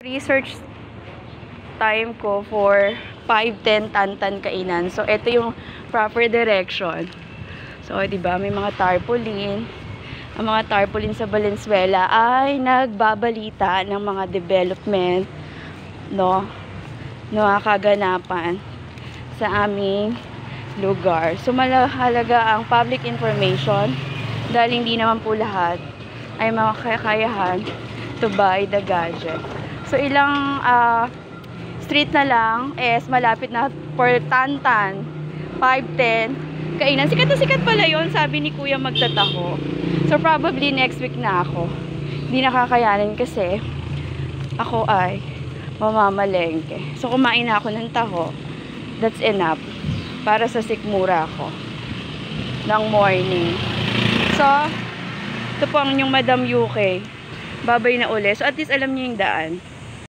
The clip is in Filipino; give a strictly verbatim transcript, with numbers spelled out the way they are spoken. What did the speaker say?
Research time ko for five ten Tantan kainan. So, ito yung proper direction. So, di ba may mga tarpaulin. Ang mga tarpaulin sa Valenzuela ay nagbabalita ng mga development, no, nakakaganapan sa aming lugar. So, mahalaga ang public information dahil hindi naman po lahat ay makakayahan to buy the gadget. So, ilang uh, street na lang is malapit na for Tantan, five ten kainan. Sikat na sikat pala yun, sabi ni Kuya magtataho. So, probably next week na ako. Hindi nakakayanin kasi ako ay mamamalengke. So, kumain na ako ng taho. That's enough para sa sikmura ko ng morning. So, ito po ang inyong Madam U K. Babay na uli. So, at least alam niyo yung daan.